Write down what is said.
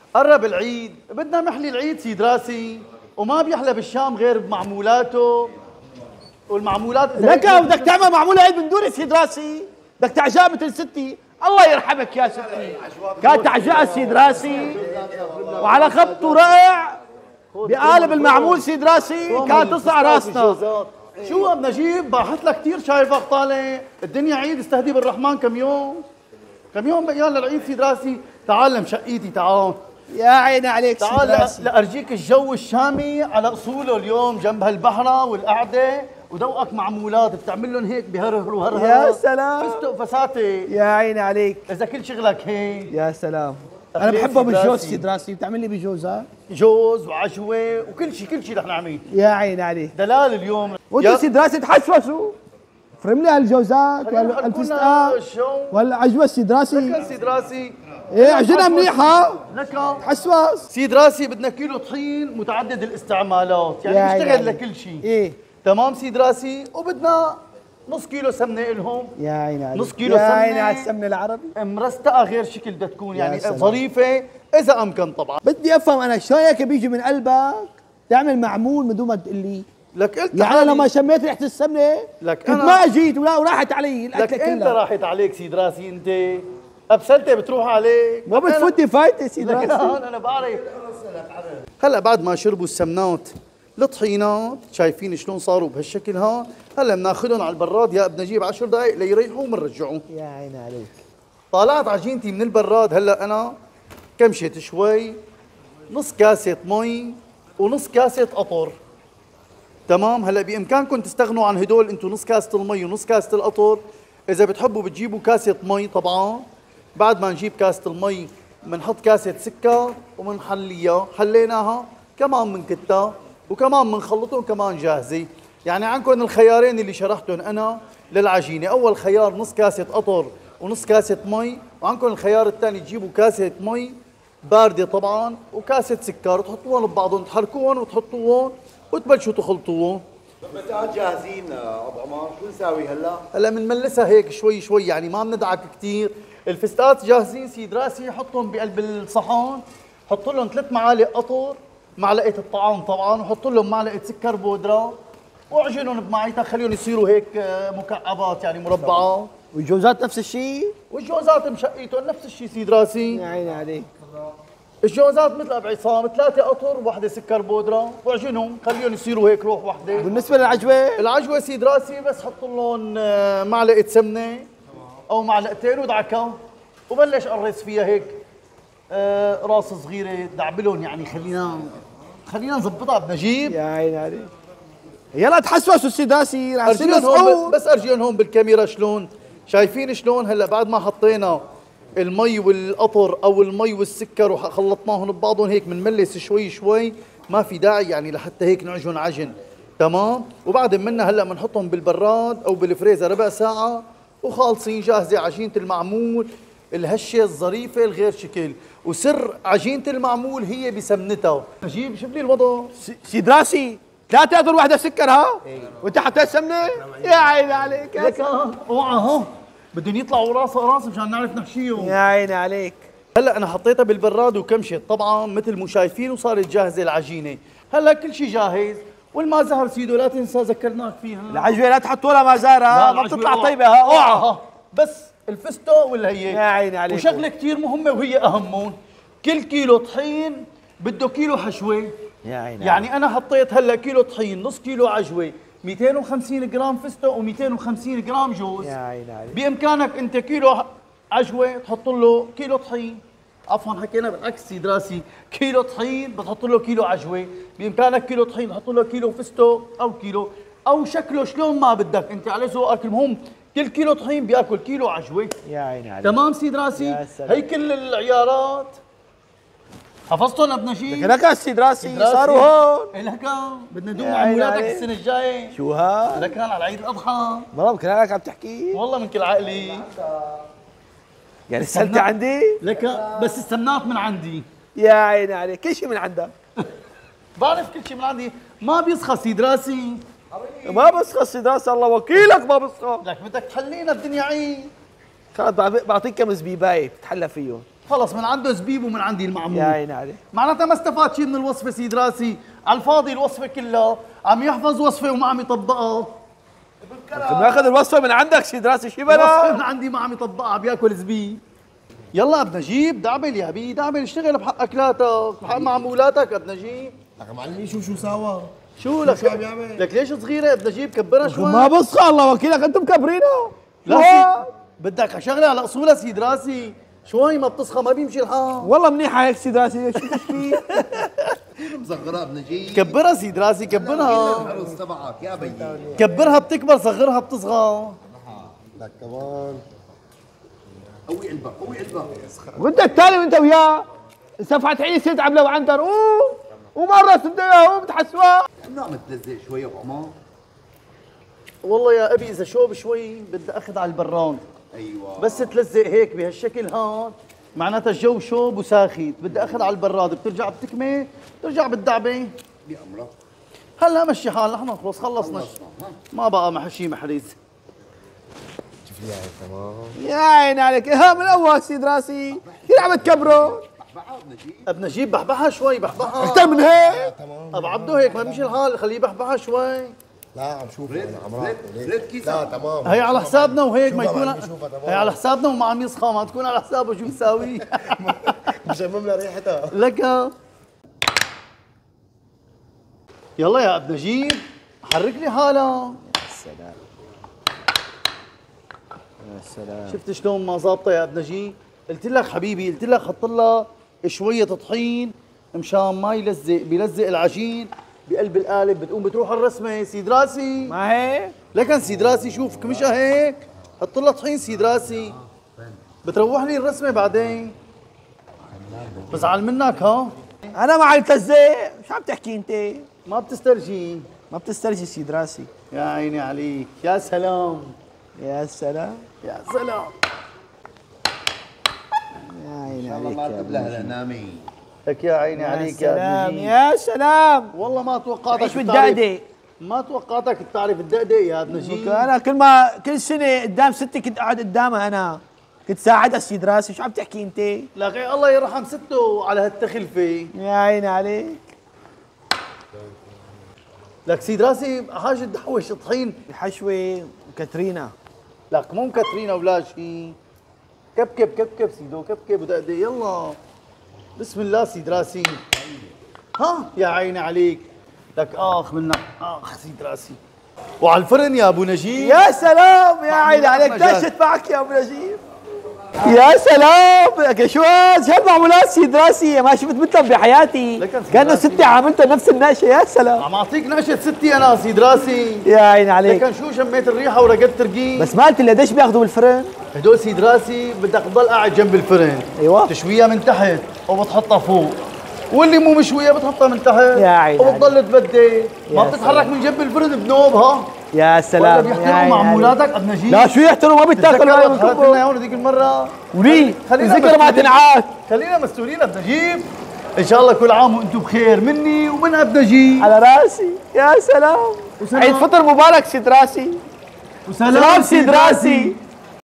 قرب العيد، بدنا محلي العيد سيد راسي، وما بيحلى بالشام غير بمعمولاته. والمعمولات لك بدك تعمل معموله عيد من دون سيد راسي، بدك تعجاء مثل ستي. الله يرحمك يا ستي، كانت تعجاء سيد راسي وعلى خبط ورقع بقالب المعمول سيد راسي كانت تصع راسنا. شو بدنا نجيب؟ باحث لك كثير شايفك طالع، الدنيا عيد استهدي بالرحمن كم يوم. كم يوم بقيان للعيد سيد راسي. تعال لمشقيتي تعال. يا عيني عليك سيد تعال راسي. لأرجيك الجو الشامي على اصوله اليوم جنب هالبحره والقعده وذوقك معمولات بتعمل لهم هيك بهرهر وهرهر. يا سلام. فستق فساتي. يا عيني عليك. اذا كل شغلك هيك. يا سلام. انا بحبه بالجوز سيد راسي، بتعمل لي بجوزات؟ جوز وعجوه وكل شيء كل شيء رح نعمل. يا عيني عليك. دلال اليوم. وانتوا سيد راسي تحسوسوا. فرم لي هالجوزات ولا الفستق ولا عجوه سيد راسي. لك سيد راسي. ايه عجينه منيحه. لك تحسوس. سيد راسي بدنا كيلو طحين متعدد الاستعمالات، يعني بيشتغل لكل شيء. ايه تمام سيد راسي. وبدنا نص كيلو سمنه الهم. يا عيني عليك. نص كيلو يا سمنه. عيني على السمنه العربي. مرستقه غير شكل بدها تكون يعني ظريفه اذا امكن طبعا. بدي افهم انا شو هيك بيجي من قلبك تعمل معمول من دون ما تقول لي. لك قلت يعني انا لما شميت ريحه السمنه لك كنت ما اجيت وراحت علي لك الاكله كلها. انت راحت عليك سيد راسي. انت ابسلتي بتروح عليك ما بتفوتي فايته سيد راسي. انا بعرف. هلا بعد ما شربوا السمنات الطحينات شايفين شلون صاروا بهالشكل ها. هلا بناخذهم على البراد يا ابن نجيب 10 دقائق ليريحوا وبنرجعهم. يا عيني عليك. طالعت عجينتي من البراد. هلا انا كمشت شوي نص كاسه مي ونص كاسه قطر. تمام. هلا بامكانكم تستغنوا عن هدول انتم نص كاسه المي ونص كاسه القطر. اذا بتحبوا بتجيبوا كاسه مي طبعا. بعد ما نجيب كاسه المي بنحط كاسه سكر وبنحليها. حليناها كمان بنكتها وكمان بنخلطهم كمان جاهزه. يعني عندكم الخيارين اللي شرحتهم انا للعجينه. اول خيار نص كاسه قطر ونص كاسه مي، وعندكم الخيار الثاني تجيبوا كاسه مي بارده طبعا وكاسه سكر تحطوهم ببعضهم تحركوهم وتحطوهم وتبلشوا تخلطوهم. الفتات جاهزين ابو عمر، شو نساوي هلا؟ هلا بنملسها هيك شوي شوي، يعني ما بندعك كثير. الفستقات جاهزين سيد راسي. حطهم بقلب الصحن، حط لهم 3 معالق قطر، معلقه الطعام طبعا، وحط لهم معلقه سكر بودره واعجنهم بمعيتها. خليهم يصيروا هيك مكعبات يعني مربعات. والجوزات نفس الشيء؟ والجوزات مشقيتهم نفس الشيء سيد راسي. يا عيني عليك. الجوزات مثل ابو عصام 3 قطر وواحده سكر بودره واعجنهم خليهم يصيروا هيك روح واحده. بالنسبه للعجوه؟ العجوه سيد راسي بس حط لهم معلقه سمنه او معلقتين ودعكه وبلش قرص فيها هيك راس صغيره دعبلهم. يعني خلينا نظبطها بنجيب. يا عيني عليك. يلا تحسسوا سيد راسي رح يصير بس ارجيهم هون بالكاميرا شلون شايفين شلون. هلا بعد ما حطينا المي والقطر او المي والسكر وخلطناهم ببعضهم هيك بنملس شوي شوي. ما في داعي يعني لحتى هيك نعجن عجن. تمام. وبعد منا هلا بنحطهم بالبراد او بالفريزر ربع ساعه وخالصين جاهزه عجينه المعمول الهشه الظريفه الغير شكل. وسر عجينه المعمول هي بسمنتها. نجيب شوف لي الوضع سيد راسي. 3 قطر واحده سكر ها؟ وانت حطيت سمنه؟ يا عيني عليك. لك اوعى ها بدهم يطلعوا راس مشان نعرف نحشيهم. يا عيني عليك. هلا انا حطيتها بالبراد وكمشت طبعا مثل ما شايفين وصارت جاهزه العجينه. هلا كل شيء جاهز. والما زهر سيدو لا تنسى ذكرناك فيها. العجوه لا تحطوا لها ما زهرها ما بتطلع طيبه ها. اوعى بس الفستق ولا هي. يا عيني عليك. وشغله كثير مهمه وهي اهمهم، كل كيلو طحين بده كيلو حشوه. يا عيني. يعني انا حطيت هلا كيلو طحين نص كيلو عجوه 250 جرام فستق و250 جرام جوز. يا عيني عليك. بامكانك انت كيلو عجوه تحط له كيلو طحين. عفوا حكينا بالعكس سيد راسي. كيلو طحين بتحط له كيلو عجوه. بامكانك كيلو طحين تحط له كيلو فستق او كيلو او شكله شلون ما بدك انت على ذوقك. المهم كل كيلو طحين بياكل كيلو عجوه. يا عيني عليك. تمام سيد راسي. هي كل العيارات حفظتهم ابن نجيب. لك سيد راسي صاروا هون. لك بدنا ندوم معمولاتك السنه الجايه. شو ها؟ لك على عيد الاضحى. والله بكره لك عم تحكي. والله من كل عقلي. يعني السلتة عندي؟ لك بس السمنات من عندي. يا عيني عليك. كل شيء من عندك. بعرف كل شيء من عندي. ما بيسخى سيد راسي. ما بسخى سيد راسي الله وكيلك ما بسخى. لك بدك تحلينا الدنيا عيد. خلص بعطيك كم زبيبايه بتتحلى فيهم. خلص من عنده زبيب ومن عندي المعمول. يا عيني عليك. معناتها ما استفاد شيء من الوصفه سيد راسي، على الفاضي الوصفه كلها، عم يحفظ وصفه وما عم يطبقها. ماخذ الوصفه من عندك سيد راسي شي الوصفه بلا؟ من عندي ما عم يطبقها، عم ياكل زبيب. يلا ابن نجيب دعبل يا بي دعبل، اشتغل بحق اكلاتك بحق معمولاتك ابن نجيب. لك معلمين شو سوا؟ شو لك؟ شو عم يعمل؟ لك ليش صغيره ابن نجيب كبرها شوي. ما بصخى الله وكيلك انتم مكبرينها. لا سيد بدك شغله على اصولها سيد راسي، شوي ما بتصخى ما بيمشي الحال. والله منيحه هيك سيد راسي. شو تشكي؟ مصغرها بنجيب كبرها سيد راسي كبرها. العروس تبعك يا بيي. كبرها بتكبر، صغرها بتصغى. لك كمان قوي قلبك قوي قلبك. وانت التالي وانت وياه صفحة عيد ست عمله وعنتر قوم ومرة سدها قوم تحسوها. انه عم تلزق شوي يا ابو عمار. والله يا ابي اذا شوب شوي بدي اخذ على البران. ايوه بس تلزق هيك بهالشكل هون معناتها الجو شوب وساخت، بدي اخذ على البراد، بترجع بتكمل بترجع بالدعبه. بأمرك. هلا مشي حالنا، نحن خلص خلصنا ما بقى محشي محرز. شوف لي هاي تمام. يا عيني عليك ها من اول سيد راسي كيف عم تكبره؟ بحبحها بنجيب. ابن نجيب بحبحها شوي بحبحها اكثر من هيك؟ تمام. ابو عبده هيك ما بيمشي الحال، خليه بحبحها شوي. لا عم شوف انا عمرك. لا تمام. هي على حسابنا وهيك ما شوفها يكون معلمي، شوفها تمام. هي على حسابنا وما عم يسخى، ما تكون على حسابه شو يساوي. مشمم لها ريحتها. لك يلا يا ابن نجيب حرك لي حالها. السلام يا سلام. شفت شلون ما ظابطه يا ابن نجيب؟ قلت لك حبيبي، قلت لك حط لها شويه طحين مشان ما يلزق، بيلزق العجين بقلب القالب، بتقوم بتروح الرسمه سيد راسي. ما هيك؟ لكن سيد راسي شوف كمشها هيك، حط لها طحين سيد راسي، بتروح لي الرسمه بعدين. بزعل منك ها؟ انا مع التلزق، شو عم تحكي انت؟ ما بتسترجي. ما بتسترجي سيد راسي. يا عيني عليك، يا سلام يا سلام يا سلام. يا عيني الله عليك ما يا تقبل ابن لها نجيب. نامي. لك يا عيني يا عليك يا سلام ابن نجيب. يا سلام. والله ما توقعتك عيش تعرف- بالدقدق. ما توقعتك تعرف الدقدق يا ابن نجيب. انا كل سنه قدام ستي كنت اقعد قدامها، انا كنت ساعدها سيد راسي. شو عم تحكي انت؟ لكن الله يرحم سته على هالتخلفه. يا عيني عليك. لك سيد راسي حاجه تحوش طحين. الحشوه كاترينا. لك مو مكترينا ولا شيء. كبكب كبكب سيدو كبكب ودقدق يلا. بسم الله سيد راسي. ها يا عيني عليك. لك اخ منك اخ سيد راسي. وعلى الفرن يا ابو نجيب. يا سلام يا عيني عليك. مجال. تشت معك يا ابو نجيب. يا سلام لك شو هالمعمولات سيد راسي، ما شفت مثلهم بحياتي. لكن سيد كانه راسي. ستي عاملته نفس النقشه. يا سلام. عم اعطيك نقشه ستي انا سيد راسي. يا عيني عليك. لكن شو شميت الريحه ورقدت ترقيق. بس ما قلت لي ليش بياخذوا بالفرن؟ هدول سيد راسي بدك تضل قاعد جنب الفرن. ايوه. تشويها من تحت وبتحطها فوق، واللي مو مشويه بتحطها من تحت يا عيني وبتضل تبدل، ما يا بتتحرك من جنب الفرن بنوبها. يا ولا سلام يا بيحترموا عيني عليك. معمولاتك ابن نجيب. لا شو يحترموا، ما بيتاكلوا هاي من تذكر كبه. لنا هون هذيك المره. ولي خلينا ذكر ما مسؤولين. تنعاد. خلينا مسؤولين ابن نجيب. ان شاء الله كل عام وانتم بخير مني ومن ابن نجيب. على راسي. يا سلام. وسلام. عيد فطر مبارك سيد راسي. وسلام سلام سيد راسي.